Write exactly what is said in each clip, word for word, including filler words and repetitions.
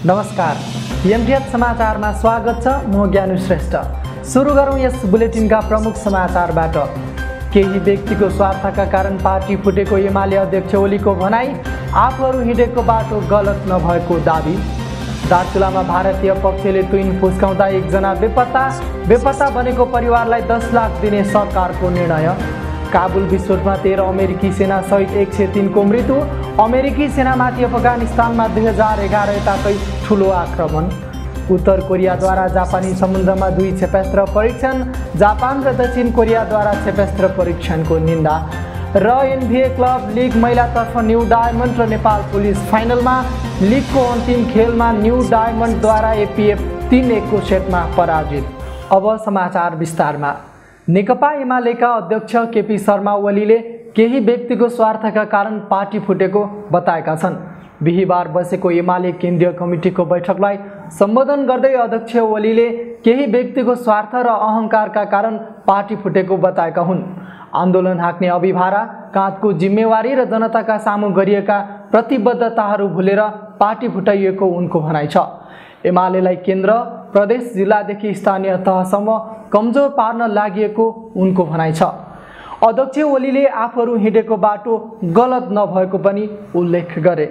नमस्कार, एमटीएच समाचारमा स्वागत छ। म ज्ञानु श्रेष्ठ। सुरु गरौँ यस बुलेटिनका प्रमुख समाचारबाट। केही व्यक्तिको स्वार्थका कारण पार्टी फुटेको एमाले अध्यक्ष ओलीको भनाई, आफूहरू हिँडेको बाटो गलत नभएको दाबी। दार्चुलामा भारतीय पक्षले तुइन फुस्काउँदा एकजना बेपत्ता बेपत्ता बनेको परिवारलाई दस लाख दिने सरकारको निर्णय। काबुल विस्फोटमा तेह्र अमेरिकी सेना सहित एक सय तीनको मृत्यु। अमेरिकी सेनामाथि अफगानिस्तानमा दुई हजार एघार यताकै ठुलो आक्रमण। उत्तर कोरियाद्वारा जापानी समुद्रमा दुई क्षेपणास्त्र परीक्षण। जापान र दक्षिण कोरियाद्वारा क्षेपणास्त्र परीक्षणको निन्दा। र एनबिए क्लब लिग महिलातर्फ न्यू डायमन्ड र नेपाल पुलिस फाइनलमा। लिगको अन्तिम खेलमा न्यू डायमन्डद्वारा एपीएफ तीन एकको सेटमा पराजित। अब समाचार विस्तारमा। नेकपा एमालेका अध्यक्ष केपी शर्मा ओलीले केही व्यक्तिको स्वार्थका कारण पार्टी फुटेको बताएका छन्। बिहीबार बसेको एमाले केन्द्रीय कमिटीको बैठकलाई सम्बोधन गर्दै अध्यक्ष ओलीले केही व्यक्तिको स्वार्थ र अहङ्कारका कारण पार्टी फुटेको बताएका हुन्। आन्दोलन हाँक्ने अभिभारा, काँधको जिम्मेवारी र जनताका सामु गरिएका प्रतिबद्धताहरू भुलेर पार्टी फुटाइएको उनको भनाइ छ। एमालेलाई केन्द्र, प्रदेश, जिल्लादेखि स्थानीय तहसम्म कमजोर पार्न लागि उनको भनाइ छ। अध्यक्ष ओलीले आफूहरू हिँडेको बाटो गलत नभएको पनि उल्लेख गरे।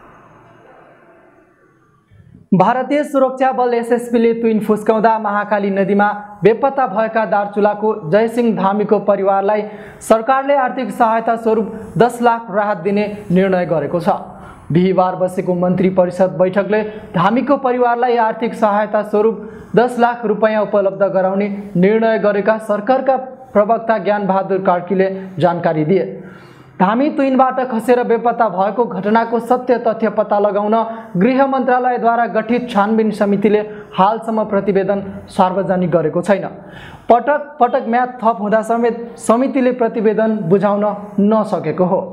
भारतीय सुरक्षा बल एसएसबीले तुइन फुस्काउँदा महाकाली नदीमा बेपत्ता भएका दार्चुलाको जयसिंह धामीको परिवारलाई सरकारले आर्थिक सहायता स्वरूप दस लाख राहत दिने निर्णय गरेको छ। बिहीबार बसेको मन्त्री परिषद बैठकले धामीको परिवारलाई आर्थिक सहायता स्वरूप दस लाख रुपियाँ उपलब्ध गराउने निर्णय गरेका सरकारका प्रवक्ता ज्ञान बहादुर कार्कीले जानकारी दिए। धामी तुइनबाट खसेर बेपत्ता भएको घटनाको सत्य तथ्य पत्ता लगाउन गृह मन्त्रालयद्वारा गठित छानबिन समितिले हालसम्म प्रतिवेदन सार्वजनिक गरेको छैन। पटक पटक म्याद थप हुँदा समेत समितिले प्रतिवेदन बुझाउन नसकेको हो।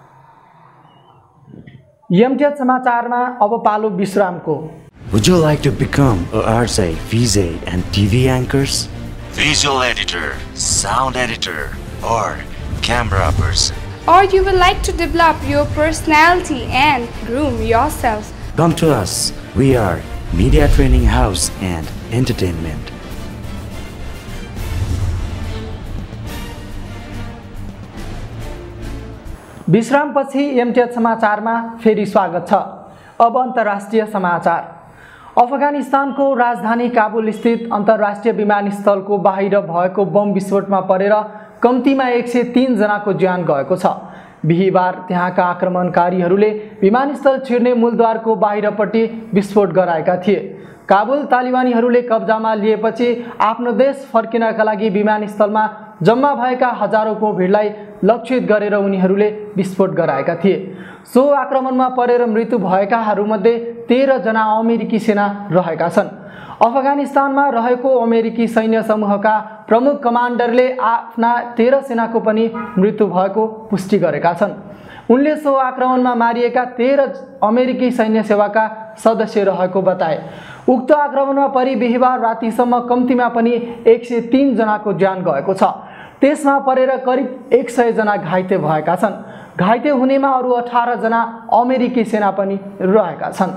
एमटीएच समाचारमा अब पालो विश्रामको। Would you like to become a R J, V J and T V anchors? Visual editor, sound editor or camera person? Or you would like to develop your personality and groom yourself? Come to us. We are Media Training House and Entertainment. विश्रामपछि MTH समाचारमा फेरि स्वागत छ। अब अन्तर्राष्ट्रिय समाचार। अफगानिस्तानको राजधानी काबुल स्थित अन्तर्राष्ट्रिय विमानस्थलको बाहिर भएको बम विस्फोटमा परेर कम्तीमा एक सय तीन जनाको ज्यान गएको छ। बिहीबार त्यहाँका आक्रमणकारीहरूले विमानस्थल छिर्ने मूलद्वारको बाहिरपट्टि विस्फोट गराएका थिए। काबुल तालिबानीहरूले कब्जामा लिएपछि आफ्नो देश फर्किनका लागि विमानस्थलमा जम्मा भएका हजारौंको भिडलाई लक्षित गरेर उनीहरूले विस्फोट गराएका थिए। सो आक्रमणमा परेर मृत्यु भएकाहरूमध्ये तेह्र जना अमेरिकी सेना रहेका छन्। अफगानिस्तानमा रहेको अमेरिकी सैन्य समूहका प्रमुख कमान्डरले आफ्ना तेह्र सेनाको पनि मृत्यु भएको पुष्टि गरेका छन्। उनले सो आक्रमणमा मारिएका तेह्र अमेरिकी सैन्य सेवाका सदस्य रहेको बताए। उक्त आक्रमणमा परि बिहीबार रातिसम्म कम्तीमा पनि एक सय तीन जनाको ज्यान गएको छ। त्यसमा परेर करिब एक सय जना घाइते भएका छन्। घाइते हुनेमा अरू अठार जना अमेरिकी सेना पनि रहेका छन्।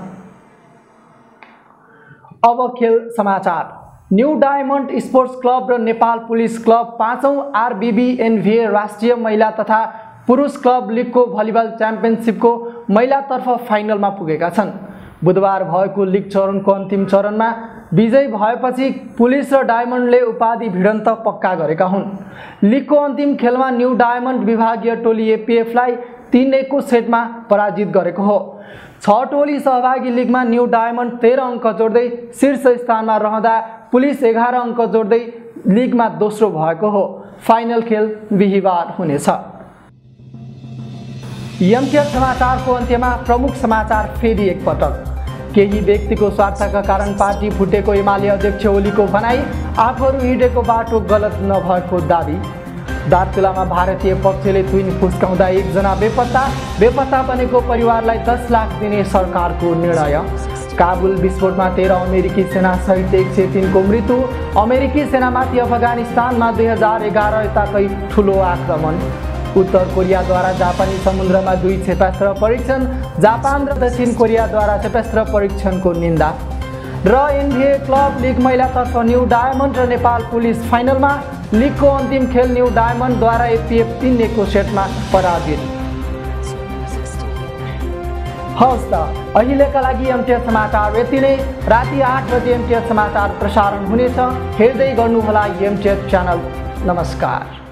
अब खेल समाचार। न्यू डायमन्ड स्पोर्ट्स क्लब र नेपाल पुलिस क्लब पाँचौं आरबीबी एनभिए राष्ट्रिय महिला तथा पुरुष क्लब लिगको भलिबल च्याम्पियनसिपको महिलातर्फ फाइनलमा पुगेका छन्। बुधबार भएको लिग चरणको अन्तिम चरणमा विजयी भएपछि पुलिस र डायमन्डले उपाधि भिडन्त पक्का गरेका हुन्। लिगको अन्तिम खेलमा न्यू डायमन्ड विभागीय टोली एपीएफलाई तीन एकको सेटमा पराजित गरेको हो। छ टोली सहभागी लिगमा न्यू डायमन्ड तेह्र अङ्क जोड्दै शीर्ष स्थानमा रहँदा पुलिस एघार अङ्क जोड्दै लिगमा दोस्रो भएको हो। फाइनल खेल बिहीबार हुनेछ। एमटीएच समाचारको अन्त्यमा प्रमुख समाचार फेरि एकपटक। केही व्यक्तिको स्वार्थका कारण पार्टी फुटेको एमाले अध्यक्ष ओलीको भनाई, आफूहरू हिँडेको बाटो गलत नभएको दाबी। दार्चुलामा भारतीय पक्षले तुइन फुस्काउँदा एकजना बेपत्ता बेपत्ता बनेको परिवारलाई दस लाख दिने सरकारको निर्णय। काबुल विस्फोटमा तेह्र अमेरिकी सेना सहित एक सय तीनको मृत्यु। अमेरिकी सेनामाथि अफगानिस्तानमा दुई हजार एघार यताकै ठुलो आक्रमण। उत्तर कोरियाद्वारा जापानी समुद्रमा दुई क्षेपणास्त्र परीक्षण, जापान र दक्षिण कोरियाद्वारा क्षेपणास्त्र परीक्षणको निन्दा। र एनबिए क्लब लिग महिलातर्फ न्यू डायमन्ड र नेपाल पुलिस फाइनलमा, लिगको अन्तिम खेल न्यू डायमन्डद्वारा एपिएफ तीन एकको सेटमा पराजित। हवस् त अहिलेका लागि एमटिएच समाचार यति नै। राति आठ बजे एमटिएच समाचार प्रसारण हुनेछ। हेर्दै गर्नुहोला एमटिएच च्यानल। नमस्कार।